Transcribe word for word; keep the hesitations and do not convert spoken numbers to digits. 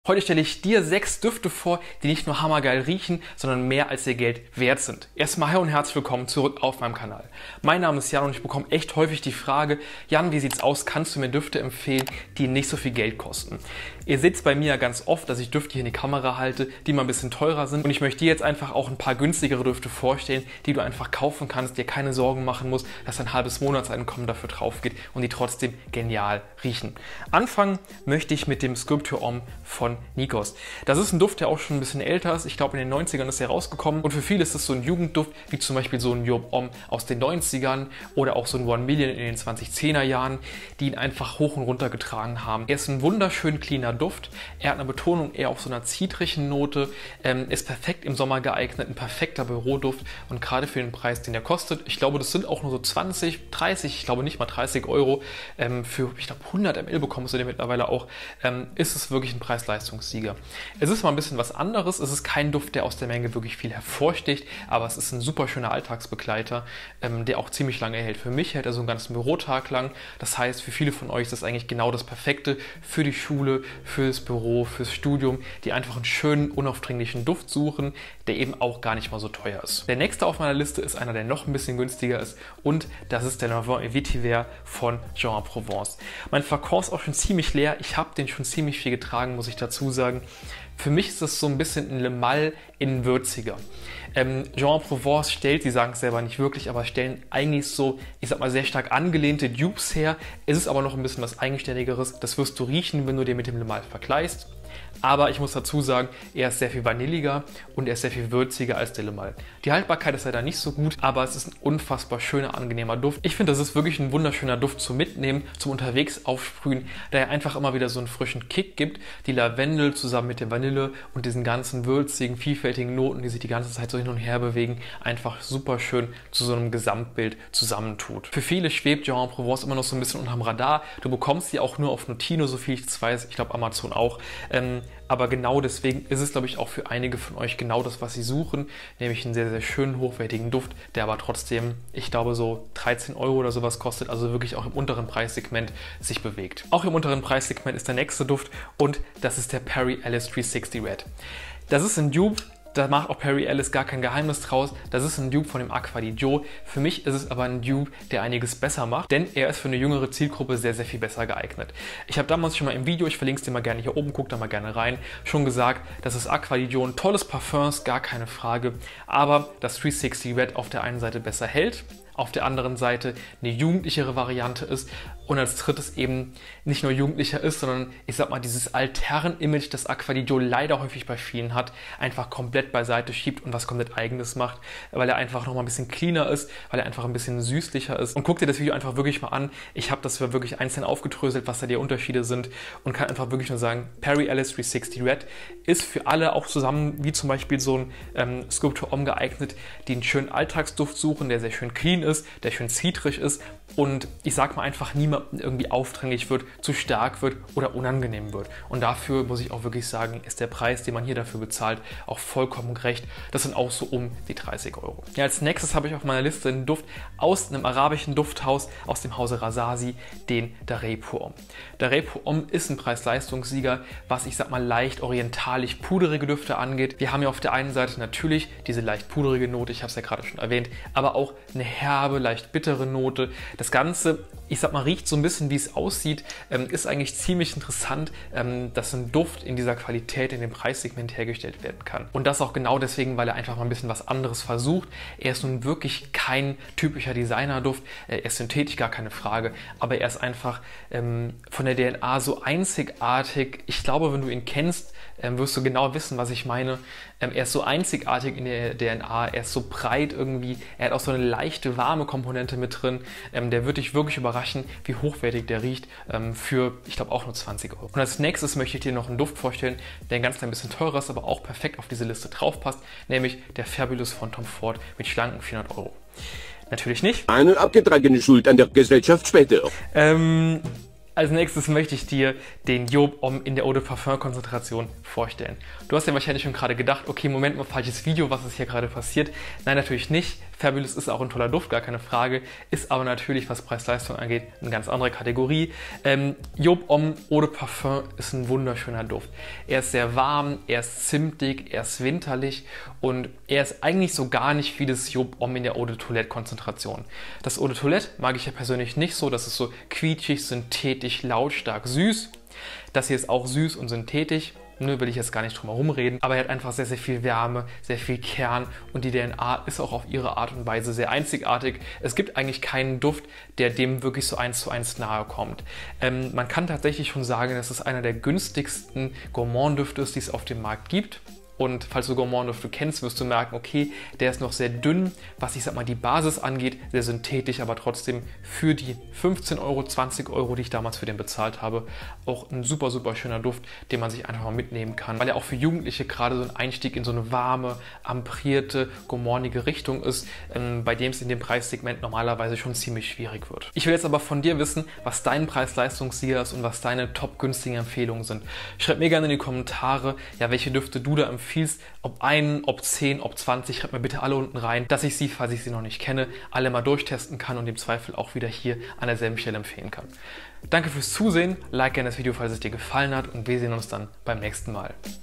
Heute stelle ich dir sechs Düfte vor, die nicht nur hammergeil riechen, sondern mehr als ihr Geld wert sind. Erstmal hi und herzlich willkommen zurück auf meinem Kanal. Mein Name ist Jan und ich bekomme echt häufig die Frage, Jan, wie sieht's aus, kannst du mir Düfte empfehlen, die nicht so viel Geld kosten? Ihr seht es bei mir ja ganz oft, dass ich Düfte hier in die Kamera halte, die mal ein bisschen teurer sind, und ich möchte dir jetzt einfach auch ein paar günstigere Düfte vorstellen, die du einfach kaufen kannst, dir keine Sorgen machen musst, dass ein halbes Monatseinkommen dafür drauf geht und die trotzdem genial riechen. Anfangen möchte ich mit dem Sculpture Homme von Nikos. Das ist ein Duft, der auch schon ein bisschen älter ist. Ich glaube, in den neunzigern ist er rausgekommen. Und für viele ist es so ein Jugendduft, wie zum Beispiel so ein Job Homme aus den neunzigern oder auch so ein One Million in den zweitausendzehner Jahren, die ihn einfach hoch und runter getragen haben. Er ist ein wunderschön cleaner Duft. Er hat eine Betonung eher auf so einer zitrigen Note, ähm, ist perfekt im Sommer geeignet, ein perfekter Büroduft und gerade für den Preis, den er kostet, ich glaube, das sind auch nur so zwanzig, dreißig, ich glaube nicht mal dreißig Euro, ähm, für, ich glaube, hundert Milliliter bekommst du den mittlerweile auch, ähm, ist es wirklich ein Preis-Leistungs-Sieger. Es ist mal ein bisschen was anderes, es ist kein Duft, der aus der Menge wirklich viel hervorsticht, aber es ist ein super schöner Alltagsbegleiter, ähm, der auch ziemlich lange hält. Für mich hält er so einen ganzen Bürotag lang, das heißt, für viele von euch ist das eigentlich genau das Perfekte für die Schule, fürs Büro, fürs Studium, die einfach einen schönen, unaufdringlichen Duft suchen, der eben auch gar nicht mal so teuer ist. Der nächste auf meiner Liste ist einer, der noch ein bisschen günstiger ist, und das ist der Nouveau Vetiver von Jean en Provence. Mein Flakon ist auch schon ziemlich leer, ich habe den schon ziemlich viel getragen, muss ich dazu sagen. Für mich ist das so ein bisschen ein Le Mal in würziger. Ähm, Jean en Provence stellt, sie sagen es selber nicht wirklich, aber stellen eigentlich so, ich sag mal, sehr stark angelehnte Dupes her. Es ist aber noch ein bisschen was Eigenständigeres. Das wirst du riechen, wenn du den mit dem Le Mal vergleichst. Aber ich muss dazu sagen, er ist sehr viel vanilliger und er ist sehr viel würziger als der Le Mal. Die Haltbarkeit ist leider nicht so gut, aber es ist ein unfassbar schöner, angenehmer Duft. Ich finde, das ist wirklich ein wunderschöner Duft zum Mitnehmen, zum unterwegs aufsprühen, da er einfach immer wieder so einen frischen Kick gibt. Die Lavendel zusammen mit der Vanille und diesen ganzen würzigen, vielfältigen Noten, die sich die ganze Zeit so hin und her bewegen, einfach super schön zu so einem Gesamtbild zusammentut. Für viele schwebt Jean en Provence immer noch so ein bisschen unterm Radar. Du bekommst sie auch nur auf Notino, so viel ich das weiß. Ich glaube, Amazon auch. Ähm, aber genau deswegen ist es, glaube ich, auch für einige von euch genau das, was sie suchen, nämlich einen sehr, sehr schönen, hochwertigen Duft, der aber trotzdem, ich glaube, so dreizehn Euro oder sowas kostet, also wirklich auch im unteren Preissegment sich bewegt. Auch im unteren Preissegment ist der nächste Duft, und das ist der Perry Ellis dreihundertsechzig Red. Das ist ein Dupe, da macht auch Perry Ellis gar kein Geheimnis draus. Das ist ein Dupe von dem Acqua di Gio. Für mich ist es aber ein Dupe, der einiges besser macht, denn er ist für eine jüngere Zielgruppe sehr, sehr viel besser geeignet. Ich habe damals schon mal im Video, ich verlinke es dir mal gerne hier oben, guck da mal gerne rein, schon gesagt, dass das Acqua di Gio ein tolles Parfum ist, gar keine Frage, aber das dreihundertsechzig Red auf der einen Seite besser hält, auf der anderen Seite eine jugendlichere Variante ist und als drittes eben nicht nur jugendlicher ist, sondern ich sag mal, dieses Altherren-Image, das Acqua di Gio leider häufig bei vielen hat, einfach komplett beiseite schiebt und was komplett Eigenes macht, weil er einfach noch mal ein bisschen cleaner ist, weil er einfach ein bisschen süßlicher ist. Und guck dir das Video einfach wirklich mal an. Ich habe das wirklich einzeln aufgedröselt, was da die Unterschiede sind, und kann einfach wirklich nur sagen, Perry Ellis dreihundertsechzig Red ist für alle auch zusammen, wie zum Beispiel so ein ähm, Sculpture Homme geeignet, die einen schönen Alltagsduft suchen, der sehr schön clean ist, der schön zitrig ist und ich sag mal einfach niemandem irgendwie aufdringlich wird, zu stark wird oder unangenehm wird. Und dafür muss ich auch wirklich sagen, ist der Preis, den man hier dafür bezahlt, auch vollkommen gerecht. Das sind auch so um die dreißig Euro. Ja, als nächstes habe ich auf meiner Liste einen Duft aus einem arabischen Dufthaus, aus dem Hause Rasasi, den Darey Pour Homme. Darey Pour Homme ist ein Preis-Leistungssieger, was ich sag mal leicht orientalisch puderige Düfte angeht. Wir haben ja auf der einen Seite natürlich diese leicht puderige Note, ich habe es ja gerade schon erwähnt, aber auch eine herbe, leicht bittere Note. Das Ganze, ich sag mal, riecht so ein bisschen, wie es aussieht, ähm, ist eigentlich ziemlich interessant, ähm, dass ein Duft in dieser Qualität, in dem Preissegment hergestellt werden kann. Und das auch genau deswegen, weil er einfach mal ein bisschen was anderes versucht. Er ist nun wirklich kein typischer Designerduft, er ist synthetisch, gar keine Frage, aber er ist einfach ähm, von der D N A so einzigartig. Ich glaube, wenn du ihn kennst, ähm, wirst du genau wissen, was ich meine. Ähm, er ist so einzigartig in der D N A, er ist so breit irgendwie, er hat auch so eine leichte, warme Komponente mit drin. Ähm, der wird dich wirklich überraschen, wie hochwertig der riecht, ähm, für, ich glaube, auch nur zwanzig Euro. Und als nächstes möchte ich dir noch einen Duft vorstellen, der ein ganz klein bisschen teurer ist, aber auch perfekt auf diese Liste drauf passt, nämlich der Fabulous von Tom Ford mit schlanken vierhundert Euro. Natürlich nicht. Eine abgetragene Schuld an der Gesellschaft später. Ähm... Als nächstes möchte ich dir den Job Homme in der Eau de Parfum Konzentration vorstellen. Du hast ja wahrscheinlich schon gerade gedacht, okay, Moment mal, falsches Video, was ist hier gerade passiert? Nein, natürlich nicht. Fabulous ist auch ein toller Duft, gar keine Frage, ist aber natürlich, was Preis-Leistung angeht, eine ganz andere Kategorie. Ähm, Job Homme Eau de Parfum ist ein wunderschöner Duft. Er ist sehr warm, er ist zimtig, er ist winterlich und er ist eigentlich so gar nicht wie das Job Homme in der Eau de Toilette Konzentration. Das Eau de Toilette mag ich ja persönlich nicht so, das ist so quietschig, synthetisch, lautstark, süß. Das hier ist auch süß und synthetisch. Nur will ich jetzt gar nicht drum herum reden, aber er hat einfach sehr, sehr viel Wärme, sehr viel Kern und die D N A ist auch auf ihre Art und Weise sehr einzigartig. Es gibt eigentlich keinen Duft, der dem wirklich so eins zu eins nahe kommt. Ähm, man kann tatsächlich schon sagen, dass es einer der günstigsten Gourmand-Düfte ist, die es auf dem Markt gibt. Und falls du Gourmand-Düfte kennst, wirst du merken, okay, der ist noch sehr dünn, was ich sag mal die Basis angeht, sehr synthetisch, aber trotzdem für die fünfzehn Euro, zwanzig Euro, die ich damals für den bezahlt habe, auch ein super, super schöner Duft, den man sich einfach mal mitnehmen kann, weil er auch für Jugendliche gerade so ein Einstieg in so eine warme, amprierte, gourmandige Richtung ist, ähm, bei dem es in dem Preissegment normalerweise schon ziemlich schwierig wird. Ich will jetzt aber von dir wissen, was dein Preis-Leistungs-Sieger ist und was deine top günstigen Empfehlungen sind. Schreib mir gerne in die Kommentare, ja, welche Düfte du da empfiehlst. Ob einen, ob zehn, ob zwanzig, schreibt mir bitte alle unten rein, dass ich sie, falls ich sie noch nicht kenne, alle mal durchtesten kann und im Zweifel auch wieder hier an derselben Stelle empfehlen kann. Danke fürs Zusehen, like gerne das Video, falls es dir gefallen hat und wir sehen uns dann beim nächsten Mal.